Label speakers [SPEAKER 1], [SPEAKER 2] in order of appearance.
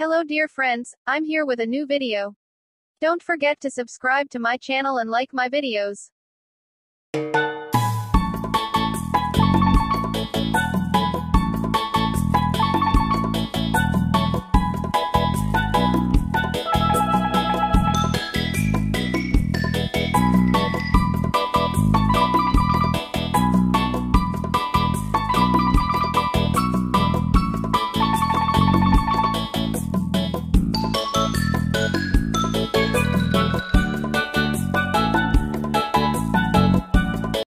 [SPEAKER 1] Hello dear friends, I'm here with a new video. Don't forget to subscribe to my channel and like my videos.